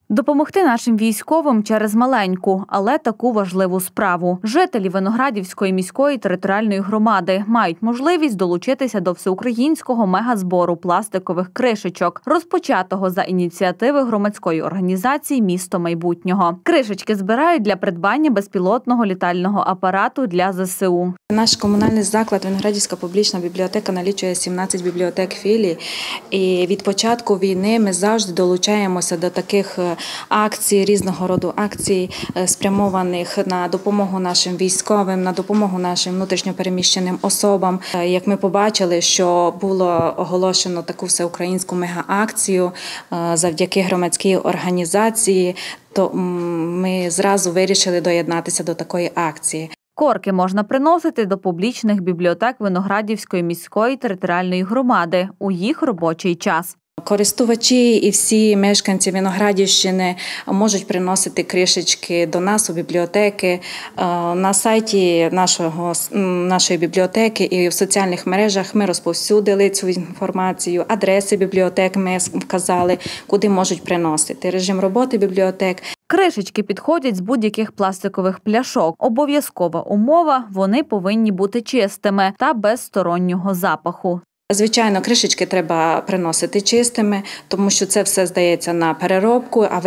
Допомогти нашим військовим через маленьку, але таку важливу справу. Жителі Виноградівської міської територіальної громади мають можливість долучитися до всеукраїнського мегазбору пластикових кришечок, розпочатого за ініціативи громадської організації «Місто майбутнього». Кришечки збирають для придбання безпілотного літального апарату для ЗСУ. Наш комунальний заклад Виноградівська публічна бібліотека налічує 17 бібліотек філій. І від початку війни ми завжди долучаємося до таких акцій, різного роду акцій, спрямованих на допомогу нашим військовим, на допомогу нашим внутрішньопереміщеним особам. Як ми побачили, що було оголошено таку всеукраїнську мегаакцію завдяки громадській організації, то ми зразу вирішили доєднатися до такої акції. Корки можна приносити до публічних бібліотек Виноградівської міської територіальної громади у їх робочий час. Користувачі і всі мешканці Виноградівщини можуть приносити кришечки до нас у бібліотеки. На сайті нашої бібліотеки і в соціальних мережах ми розповсюдили цю інформацію. Адреси бібліотек ми вказали, куди можуть приносити. Режим роботи бібліотек. Кришечки підходять з будь-яких пластикових пляшок. Обов'язкова умова – вони повинні бути чистими та без стороннього запаху. Звичайно, кришечки треба приносити чистими, тому що це все здається на переробку, а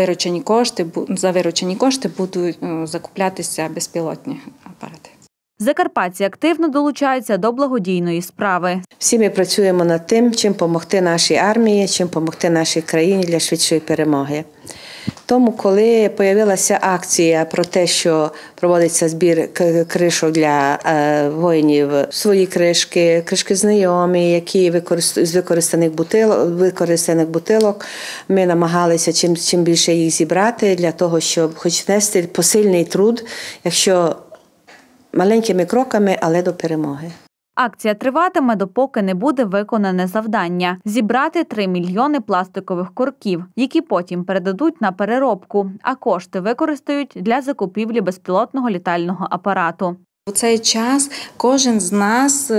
за виручені кошти будуть закуплятися безпілотні апарати. Закарпатці активно долучаються до благодійної справи. Всі ми працюємо над тим, чим допомогти нашій армії, чим допомогти нашій країні для швидшої перемоги. Тому, коли з'явилася акція про те, що проводиться збір кришок для воїнів, свої кришки знайомі, які з використаних бутилок, ми намагалися чим більше їх зібрати, для того, щоб хоч нести посильний труд, якщо маленькими кроками, але до перемоги. Акція триватиме, допоки не буде виконане завдання – зібрати 3 мільйони пластикових корків, які потім передадуть на переробку, а кошти використають для закупівлі безпілотного літального апарату. У цей час кожен з нас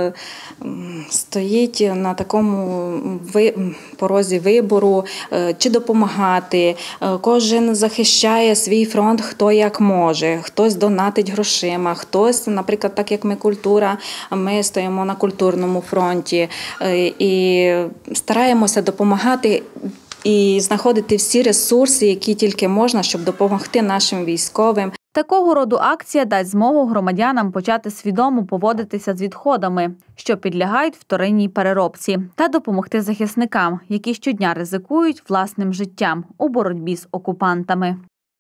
стоїть на такому порозі вибору, чи допомагати. Кожен захищає свій фронт, хто як може. Хтось донатить грошима, хтось, наприклад, так як ми культура, ми стоїмо на культурному фронті і стараємося допомагати і знаходити всі ресурси, які тільки можна, щоб допомогти нашим військовим. Такого роду акція дасть змогу громадянам почати свідомо поводитися з відходами, що підлягають вторинній переробці, та допомогти захисникам, які щодня ризикують власним життям у боротьбі з окупантами.